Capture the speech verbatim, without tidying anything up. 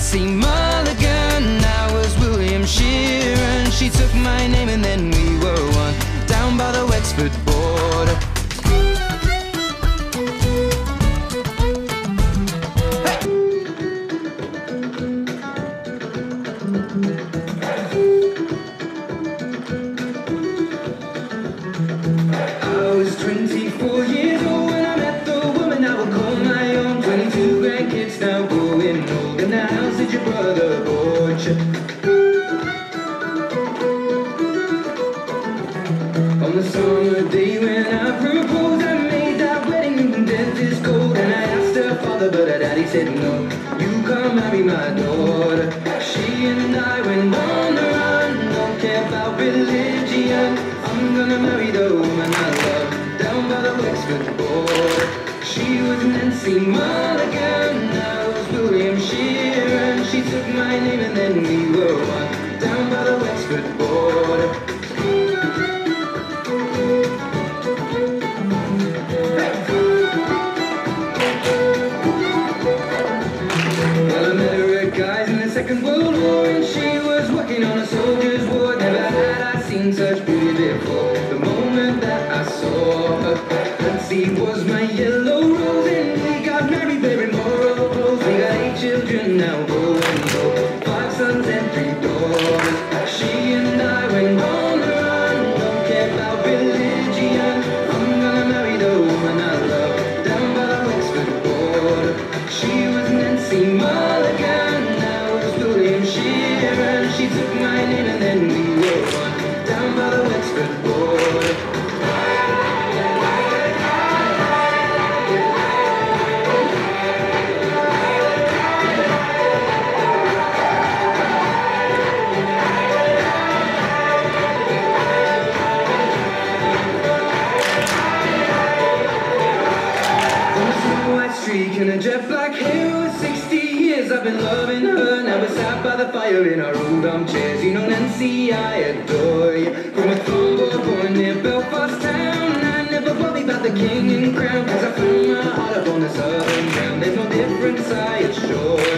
Nancy Mulligan, I was William Sheeran. She took my name and then we were one, down by the Wexford border. I was twenty-four years old when I met the woman I would call my own. Twenty-two grandkids now growing old, in the house that your brother bought you. On the summer day when I proposed, I made that wedding in death is cold. And I asked her father, but her daddy said no, you can't marry my daughter. She and I went on the run, don't care about religion. I'm gonna marry the woman I love, down by the Wexford border. She was Nancy Mulligan, I was William Sheeran. She took my name and then we were one, down by the Wexford border. Well, I met her at guys in the Second World War, and she was working on a soldier's ward. Never had I seen such beauty before. The moment that I saw her, Nancy was my yellow rose, and we got married wearing moral clothes. We got eight children now growing old, five sons and three daughters. She and I went on the run, don't care about religion. I'm gonna marry the woman I love, down by the Wexford border. She was Nancy Mulligan, I was William Sheeran. She took my name and then we were one, down by the Wexford border. Streak and a jet black hair, with sixty years I've been loving her. Now we're sat by the fire in our old armchairs. You know, Nancy, I adore you. From a farm boy born near Belfast town, I never worry about the king and crown, cause I found my heart up on the southern ground. There's no difference, I assure